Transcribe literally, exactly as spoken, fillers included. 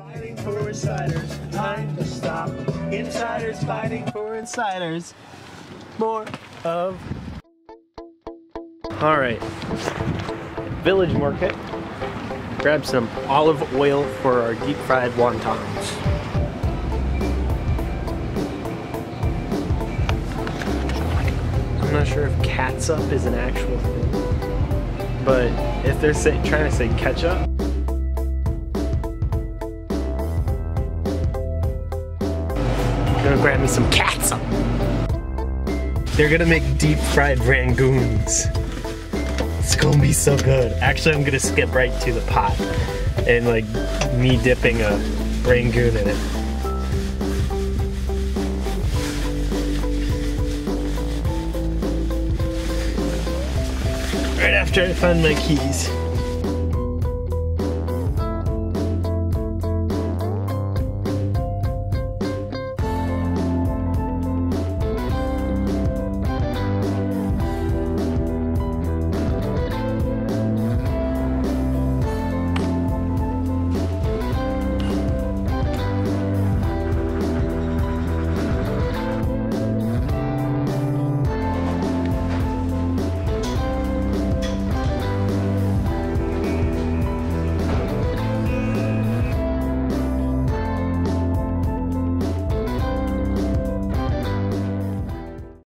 Fighting for insiders, time to stop. Insiders fighting for insiders. More of. Alright. Village Market. Grab some olive oil for our deep fried wontons. I'm not sure if catsup is an actual thing, but if they're say, trying to say ketchup, I'm gonna grab me some catsup. They're gonna make deep fried rangoons. It's gonna be so good. Actually, I'm gonna skip right to the pot and like me dipping a rangoon in it. Right after I find my keys.